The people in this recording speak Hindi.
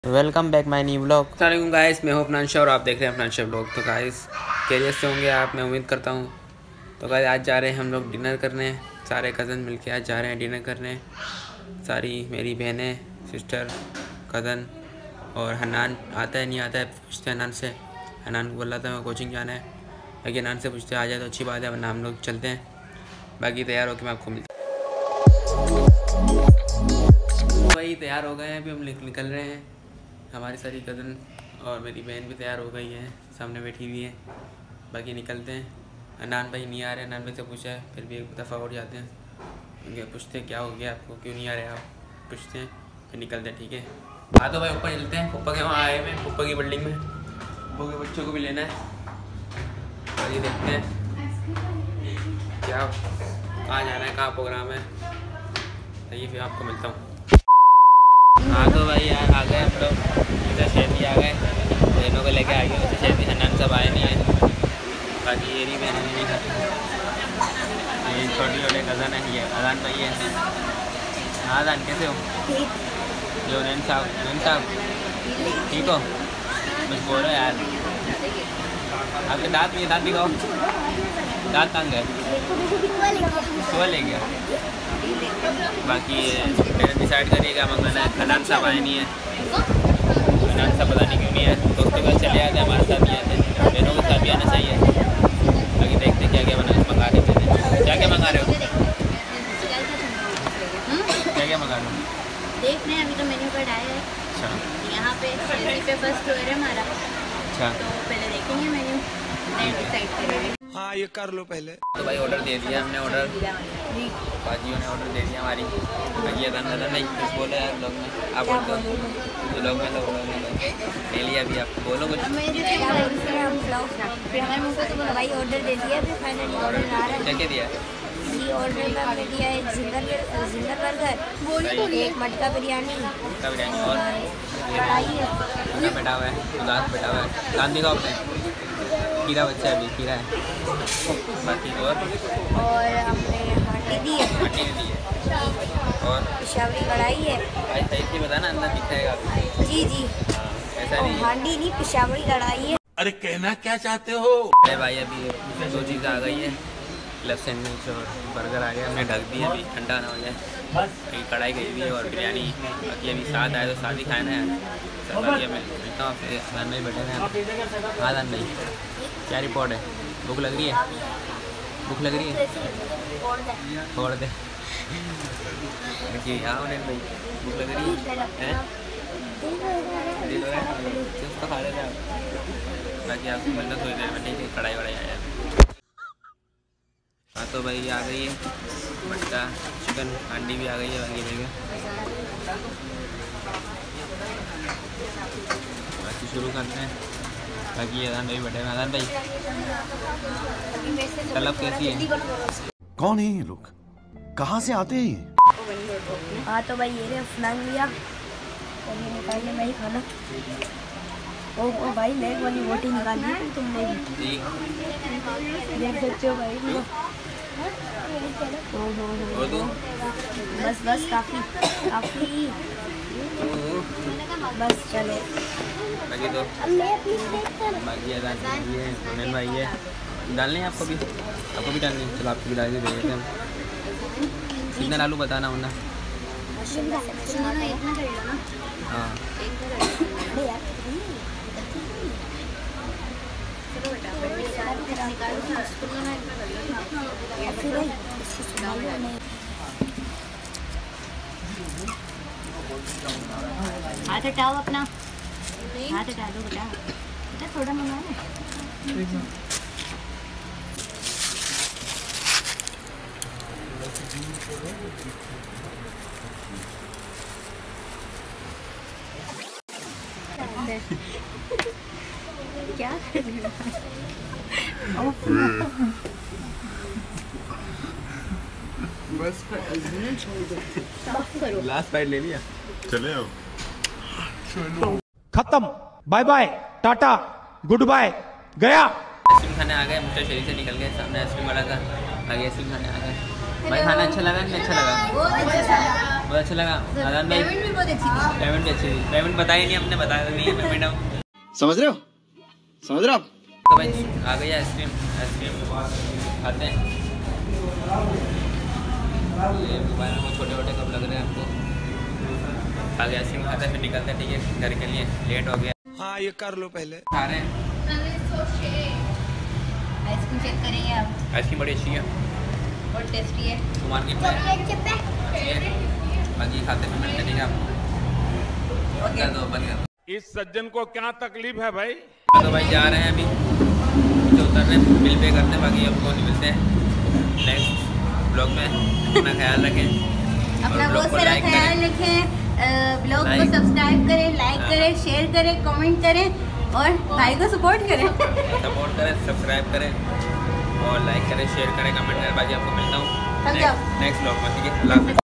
Welcome back my new blog. अस्सलाम गाइस, मैं हूं अपनांशा और आप देख रहे हैं अपनांशा ब्लॉग। तो गाइस कैरियर से होंगे आप, मैं उम्मीद करता हूं। तो गाइस आज जा रहे हैं हम लोग डिनर करने, सारे कज़न मिलके आज जा रहे हैं डिनर करने। सारी मेरी बहनें, सिस्टर, कज़न और हनान आता है नहीं आता है पूछते हैं हनान से। हनान को बोला था मैं कोचिंग जाना है, बाकी हनान से पूछते आ जाए तो अच्छी बात है, वरना हम लोग चलते हैं। बाकी तैयार होकर मैं आपको मिलता हूँ। वही तैयार हो गए हैं, अभी हम निकल रहे हैं। हमारी सारी कज़न और मेरी बहन भी तैयार हो गई है, सामने बैठी हुई है। बाकी निकलते हैं। अनान भाई नहीं आ रहे, अनान भाई से पूछा है, फिर भी एक दफ़ा और जाते हैं उनके, पूछते हैं क्या हो गया आपको, क्यों नहीं आ रहे आप, पूछते हैं फिर निकलते हैं। ठीक है, हाँ तो भाई ऊपर चलते हैं। पप्पा के वहाँ आए हुए हैं, पप्पा की बिल्डिंग में। पप्पा के बच्चों को भी लेना है और ये देखते हैं क्या कहाँ जाना है, कहाँ प्रोग्राम है। तो ये फिर आपको मिलता हूँ। हाँ तो भाई यार आ गए हम लोग, इधर शहरी आ गए, बहनों को लेके आ गए। उधर शहरी हनान सब आए नहीं है, बाकी ये बहन नहीं खाती। ये छोटी छोटे कज़न है, ये अजान भाई है। हाँ अजान कैसे हो? जो नैन साहब ठीक हो? कुछ बोलो यार, आपके दांत में दांत दिखाओ, दांत तंग है, सुबह ले गया। बाकी मैंने डिसाइड करिए क्या मंगाना है। हनान साहब आए नहीं है, हनान साहब पता नहीं क्यों नहीं है। दोस्तों के साथ चले आते, हमारे साथ नहीं आते, बहनों के साथ भी आना चाहिए। बाकी देखते क्या क्या मंगा रहे थे। क्या क्या मंगा रहे हो? क्या क्या मंगा रहे हो? देख रहे हैं, अभी तो मेन्यू कार्ड आया है। अच्छा, यहाँ पे फर्स्ट फ्लोर है हमारा। अच्छा तो पहले देखेंगे मेन्यू, डिसाइड करेंगे। हाँ ये कर लो पहले। तो भाई ऑर्डर दे दिया हमने, ऑर्डर बाजियों ने ऑर्डर दे दिया हमारी। बाकी अदन नहीं कुछ बोले यार लोग में, आप बोल दो लोग में ले लिया। अभी आप बोलो कुछ। भाई ऑर्डर दे दिया, अभी फाइनली ऑर्डर आ रहा है। क्या क्या दिया? ये ऑर्डर में हमने दिया है जिंगर बर्गर, एक मटका बिरयानी और कढ़ाई है, बैठा हुआ है, उदास बैठा हुआ है। दान दिखाओ अपने, खीरा बच्चा है, अभी खीरा है। बाकी और हमने हांडी दी है, मट्टी दी है और पिशावरी कढ़ाई है। भाई सही से बताना, अंदर दिखेगा। जी जी, ऐसा नहीं हांडी नहीं पिशावरी कढ़ाई है। अरे कहना क्या चाहते हो? अरे भाई अभी दो चीज़ आ गई है, लव सैंडविच और बर्गर आ गया, हमने ढक दिया अभी ठंडा ना हो जाए। अभी कढ़ाई गई हुई है और बिरयानी। बाकी अभी साथ आए तो साथ ही खाना है सर। बाकी मैं मिलता हूँ फिर, अदान भाई बैठे हैं। हाँ अदान भाई क्या रिपोर्ट है? भूख लग रही है? भूख लग रही है? छोड़ दे जी। हाँ उन्हें भाई भूख लग रही है, दिल हो रहा है तो खा लेते आप। बाकी आपको मिलना थोड़ी देर में, ठीक है? कढ़ाई वढ़ाई आया। हाँ तो भाई आ गई है मटका चिकन, हांडी भी आ गई है। बाकी देखें, बाकी शुरू करते हैं। बाकी अदान भाई बैठे हैं। अदान भाई तलब कैसी है? कौन है ये लोग, कहाँ से आते हैं ये? हाँ तो भाई ये रहे अफनान लिया और ये निकालिए मैं ही खाना। ओ भाई लेग वाली रोटी निकाली है तुमने भी, देख सकते हो भाई। बस काफी बस चले। बाकी तो बाकी अदान भाई है, सोनल भाई है। डालने हैं आपको भी डालनी है? चलो आपको भी डाल के दे देते हैं। कितना डालू बताना वरना। हाँ हाथ हटाओ अपना, हाथ हटा दो बेटा, थोड़ा मंगाओ। क्या बस लास्ट बाइट ले लिया। चले आओ। खत्म, bye bye, tata, goodbye, गया। आइसक्रीम खाने आ गए, मुझे शरीर से निकल गए, सामने आइसक्रीम वाला था। आगे आइसक्रीम खाने आ गए। भाई खाना अच्छा लगा नहीं अच्छा लगा? बहुत अच्छा लगा। आजान भाई पेमेंट भी बहुत अच्छी थी। पेमेंट भी अच्छी थी। पेमेंट बताई नहीं हमने, बताया नहीं है पेमेंट हम। समझ रहे हो आप? तो भाई आ गई आइसक्रीम खाते हैं। ये मोबाइल में छोटे छोटे कब लग रहे हैं आपको। आगे आइसक्रीम खाते हैं फिर निकलते हैं, ठीक है घर के लिए, लेट हो गया। हाँ ये कर लो पहले। खा रहे हैं आइसक्रीम चेक करेंगे आप। आइसक्रीम बड़ी अच्छी है और टेस्टी है। मार्केट में अच्छी है। बाकी खाते हैं मिलते ठीक है आपको। बंद कर दो। इस सज्जन को क्या तकलीफ है भाई? तो भाई जा रहे हैं अभी, जो उतर रहे हैं बिल पे करते हैं, बाकी आपको नहीं मिलते हैं नेक्स्ट ब्लॉग में। अपना ख्याल रखें, अपना बहुत सारा ख्याल रखें। ब्लॉग को सब्सक्राइब करें, लाइक करें, शेयर करें, कमेंट करें और भाई को सपोर्ट करें। सब्सक्राइब करें और लाइक करें, शेयर करें, कमेंट करें। बाकी आपको मिलता हूँ नेक्स्ट ब्लॉग में, ठीक है। अल्लाह हाफ़िज़।